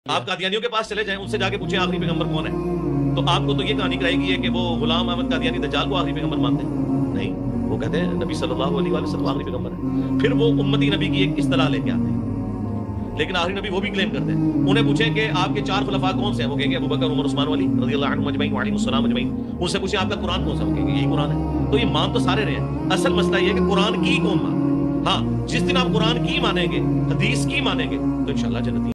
आप कादियानियों के पास चले जाएं, उनसे जाके पूछें आखिरी पैगंबर कौन है, तो आपको तो ये कहानी कराएगी है कि वो गुलाम अहमद कादियानी दज्जाल को आखिरी पैगंबर मानते हैं। नहीं, वो कहते हैं नबी सल्लल्लाहु अलैहि वसल्लम आखिरी पैगंबर है। फिर वो उम्मती नबी की एक इस्तिलाह लेके आते हैं, लेकिन आखिरी नबी वो भी क्लेम करते हैं। उन्हें पूछें कि आपके चार खुलफा कौन से हैं, वो कहेंगे अबू बकर, उमर, उस्मान, अली रज़ियल्लाहु अन्हुम अजमईन व अलैहिमुस्सलाम अजमईन। उनसे पूछें आपका कुरान कौन सा, वो कहेंगे यही कुरान है। तो ये मान तो सारे रहे हैं, असल मसला ये है कि कुरान की कौन मान। हाँ, जिस दिन आप कुरान की मानेंगे, हदीस की मानेंगे, तो इंशाअल्लाह जन्नती